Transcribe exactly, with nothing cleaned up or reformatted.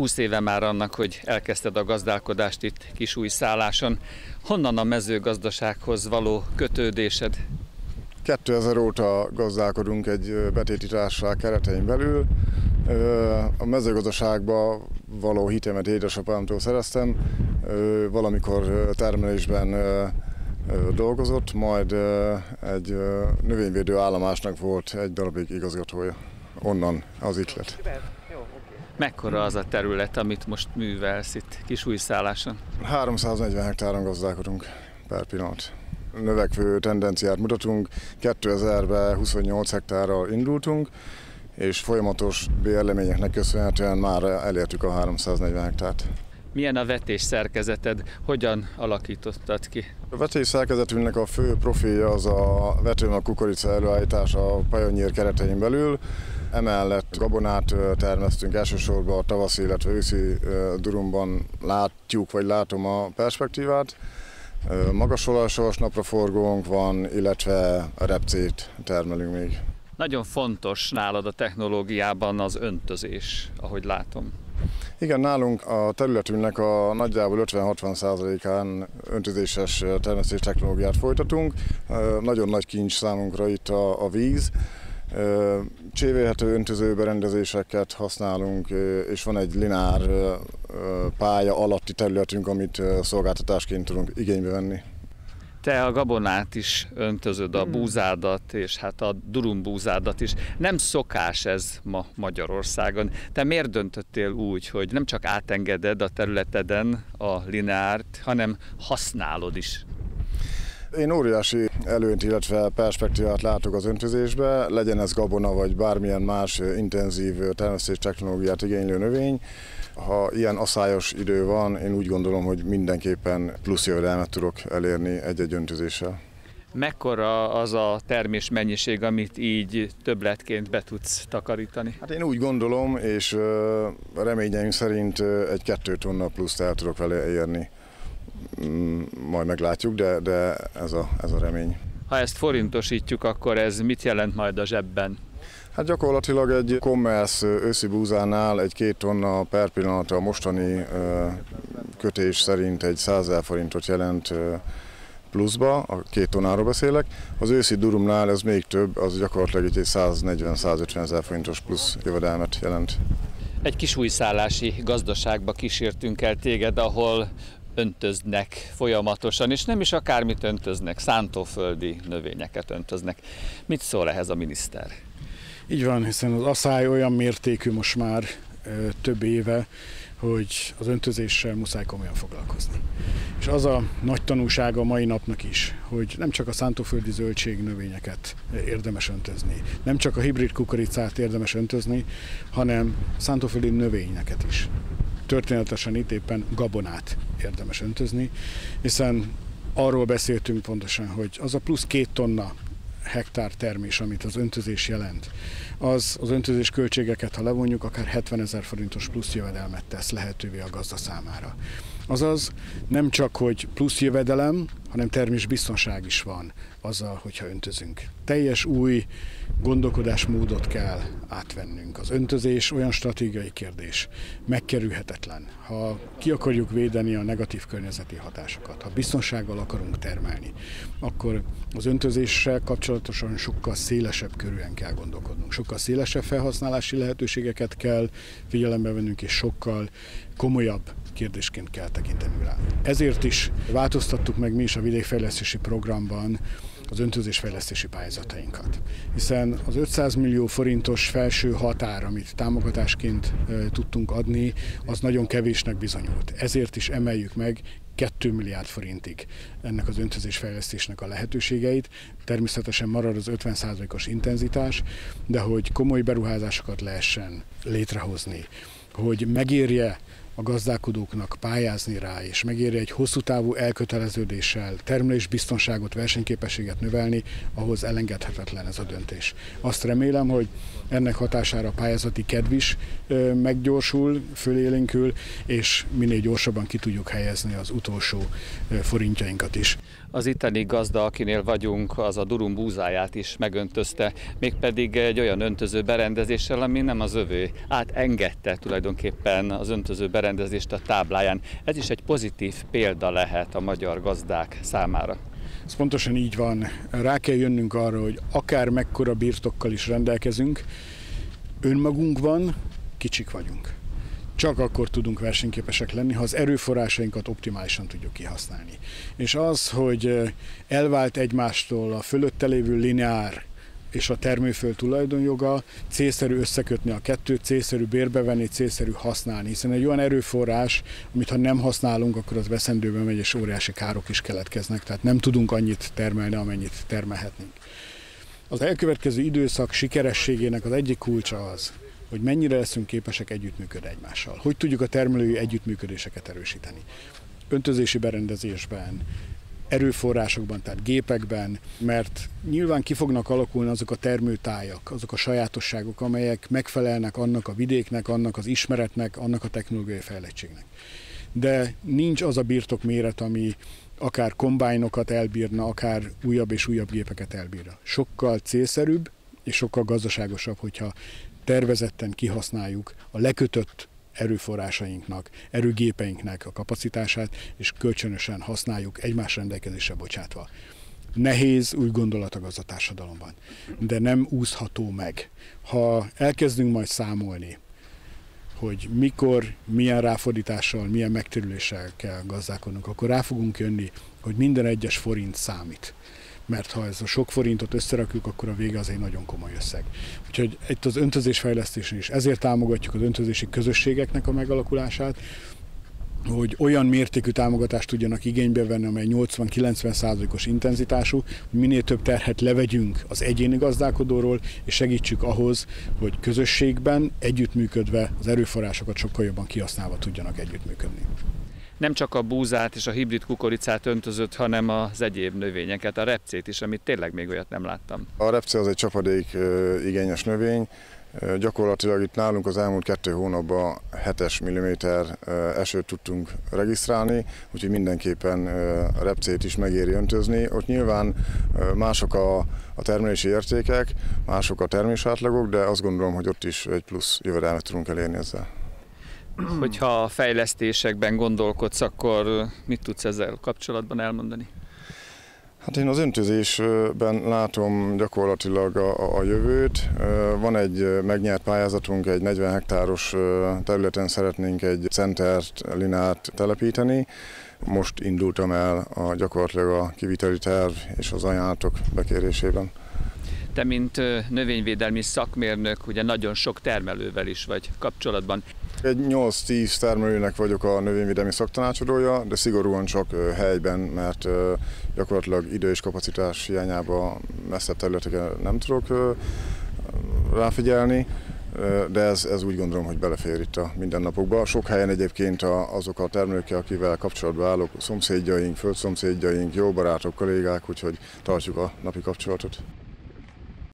húsz éve már annak, hogy elkezdted a gazdálkodást itt Kisújszálláson. Honnan a mezőgazdasághoz való kötődésed? kétezer óta gazdálkodunk egy betéti társaság keretein belül. A mezőgazdaságba való hitemet édesapámtól szereztem. Valamikor termelésben dolgozott, majd egy növényvédő állomásnak volt egy darabig igazgatója. Onnan az ihlet. Mekkora az a terület, amit most művelsz itt Kisújszálláson? háromszáznegyven hektáron gazdálkodunk per pillanat. Növekvő tendenciát mutatunk, kétezerben huszonnyolc hektárral indultunk, és folyamatos bérleményeknek köszönhetően már elértük a háromszáznegyven hektárt. Milyen a vetés szerkezeted? Hogyan alakítottad ki? A vetés szerkezetünknek a fő profilja az a vetőmag kukorica előállítása a Pioneer keretein belül. Emellett gabonát termesztünk, elsősorban a tavaszi, illetve őszi durumban látjuk, vagy látom a perspektívát. Magas olajsavas napraforgónk van, illetve a repcét termelünk még. Nagyon fontos nálad a technológiában az öntözés, ahogy látom. Igen, nálunk a területünknek a nagyjából ötven-hatvan százalékán öntözéses termesztés technológiát folytatunk. Nagyon nagy kincs számunkra itt a, a víz. Csévélhető öntözőberendezéseket használunk, és van egy lineár pálya alatti területünk, amit szolgáltatásként tudunk igénybe venni. Te a gabonát is öntözöd, a búzádat, és hát a durumbúzádat is. Nem szokás ez ma Magyarországon. Te miért döntöttél úgy, hogy nem csak átengeded a területeden a lineárt, hanem használod is? Én óriási előnyt, illetve perspektívát látok az öntözésbe, legyen ez gabona vagy bármilyen más intenzív termesztés technológiát igénylő növény. Ha ilyen aszályos idő van, én úgy gondolom, hogy mindenképpen plusz jövedelmet tudok elérni egy-egy öntözéssel. Mekkora az a termés mennyiség, amit így többletként be tudsz takarítani? Hát én úgy gondolom, és reményeim szerint egy kettő tonna pluszt el tudok vele érni. Majd meglátjuk, de, de ez, a, ez a remény. Ha ezt forintosítjuk, akkor ez mit jelent majd a zsebben? Hát gyakorlatilag egy commerce őszi búzánál egy két tonna per pillanat a mostani kötés szerint egy százezer forintot jelent pluszba, a két tonnáról beszélek. Az őszi durumnál ez még több, az gyakorlatilag egy száznegyven-százötven ezer forintos plusz jövedelmet jelent. Egy kisújszállási gazdaságba kísértünk el téged, ahol öntöznek folyamatosan, és nem is akármit öntöznek, szántóföldi növényeket öntöznek. Mit szól ehhez a miniszter? Így van, hiszen az aszály olyan mértékű most már ö, több éve, hogy az öntözéssel muszáj komolyan foglalkozni. És az a nagy tanulsága a mai napnak is, hogy nem csak a szántóföldi zöldségnövényeket érdemes öntözni, nem csak a hibrid kukoricát érdemes öntözni, hanem szántóföldi növényeket is. Történetesen itt éppen gabonát érdemes öntözni, hiszen arról beszéltünk pontosan, hogy az a plusz két tonna hektár termés, amit az öntözés jelent, az az öntözés költségeket, ha levonjuk, akár hetvenezer forintos plusz jövedelmet tesz lehetővé a gazda számára. Azaz nem csak, hogy plusz jövedelem, hanem termésbiztonság is van azzal, hogyha öntözünk. Teljes új gondolkodásmódot kell átvennünk. Az öntözés olyan stratégiai kérdés, megkerülhetetlen. Ha ki akarjuk védeni a negatív környezeti hatásokat, ha biztonsággal akarunk termelni, akkor az öntözéssel kapcsolatosan sokkal szélesebb körűen kell gondolkodnunk. Sokkal szélesebb felhasználási lehetőségeket kell figyelembe vennünk, és sokkal komolyabb kérdésként kell tekinteni rá. Ezért is változtattuk meg mi is a vidékfejlesztési programban az öntözésfejlesztési pályázatainkat. Hiszen az ötszáz millió forintos felső határ, amit támogatásként e, tudtunk adni, az nagyon kevésnek bizonyult. Ezért is emeljük meg két milliárd forintig ennek az öntözésfejlesztésnek a lehetőségeit. Természetesen marad az ötven százalékos intenzitás, de hogy komoly beruházásokat lehessen létrehozni, hogy megérje a gazdálkodóknak pályázni rá, és megéri egy hosszú távú elköteleződéssel termelésbiztonságot, versenyképességet növelni, ahhoz elengedhetetlen ez a döntés. Azt remélem, hogy ennek hatására a pályázati kedv is meggyorsul, fölélénkül, és minél gyorsabban ki tudjuk helyezni az utolsó forintjainkat is. Az itteni gazda, akinél vagyunk, az a durum búzáját is megöntözte, mégpedig egy olyan öntöző berendezéssel, ami nem az övé. Átengedte tulajdonképpen az öntöző berendezést a tábláján. Ez is egy pozitív példa lehet a magyar gazdák számára. Ez pontosan így van. Rá kell jönnünk arra, hogy akár mekkora birtokkal is rendelkezünk, önmagunkban kicsik vagyunk. Csak akkor tudunk versenyképesek lenni, ha az erőforrásainkat optimálisan tudjuk kihasználni. És az, hogy elvált egymástól a fölötte lévő lineár és a termőföld tulajdonjoga, célszerű összekötni a kettőt, célszerű bérbevenni, célszerű használni, hiszen egy olyan erőforrás, amit ha nem használunk, akkor az veszendőbe megy, és óriási károk is keletkeznek, tehát nem tudunk annyit termelni, amennyit termelhetnénk. Az elkövetkező időszak sikerességének az egyik kulcsa az, hogy mennyire leszünk képesek együttműködni egymással. Hogy tudjuk a termelői együttműködéseket erősíteni. Öntözési berendezésben, erőforrásokban, tehát gépekben, mert nyilván ki fognak alakulni azok a termőtájak, azok a sajátosságok, amelyek megfelelnek annak a vidéknek, annak az ismeretnek, annak a technológiai fejlettségnek. De nincs az a birtok méret, ami akár kombájnokat elbírna, akár újabb és újabb gépeket elbírna. Sokkal célszerűbb és sokkal gazdaságosabb, hogyha tervezetten kihasználjuk a lekötött erőforrásainknak, erőgépeinknek a kapacitását, és kölcsönösen használjuk egymás rendelkezésre bocsátva. Nehéz új gondolat a gazdatársadalomban, de nem úszható meg. Ha elkezdünk majd számolni, hogy mikor, milyen ráfordítással, milyen megtérüléssel kell gazdálkodnunk, akkor rá fogunk jönni, hogy minden egyes forint számít. Mert ha ez a sok forintot összerakjuk, akkor a vége az egy nagyon komoly összeg. Úgyhogy itt az öntözésfejlesztésen is ezért támogatjuk az öntözési közösségeknek a megalakulását, hogy olyan mértékű támogatást tudjanak igénybe venni, amely nyolcvan-kilencven százalékos intenzitású, hogy minél több terhet levegyünk az egyéni gazdálkodóról, és segítsük ahhoz, hogy közösségben együttműködve az erőforrásokat sokkal jobban kihasználva tudjanak együttműködni. Nem csak a búzát és a hibrid kukoricát öntözött, hanem az egyéb növényeket, a repcét is, amit tényleg még olyat nem láttam. A repce az egy csapadék igényes növény. Gyakorlatilag itt nálunk az elmúlt kettő hónapban hetes milliméter esőt tudtunk regisztrálni, úgyhogy mindenképpen a repcét is megéri öntözni. Ott nyilván mások a, a termelési értékek, mások a termésátlagok, de azt gondolom, hogy ott is egy plusz jövedelmet tudunk elérni ezzel. Hogyha a fejlesztésekben gondolkodsz, akkor mit tudsz ezzel kapcsolatban elmondani? Hát én az öntözésben látom gyakorlatilag a, a jövőt. Van egy megnyert pályázatunk, egy negyven hektáros területen szeretnénk egy centert, linárt telepíteni. Most indultam el a, gyakorlatilag a kiviteli terv és az ajánlatok bekérésében. Te, mint növényvédelmi szakmérnök, ugye nagyon sok termelővel is vagy kapcsolatban. Egy nyolc-tíz termelőnek vagyok a növényvédelmi szaktanácsadója, de szigorúan csak helyben, mert gyakorlatilag idő és kapacitás hiányában messzebb területeken nem tudok ráfigyelni, de ez, ez úgy gondolom, hogy belefér itt a mindennapokba. Sok helyen egyébként azok a termelők, akivel kapcsolatban állok, szomszédjaink, földszomszédjaink, jó barátok, kollégák, úgyhogy tartjuk a napi kapcsolatot.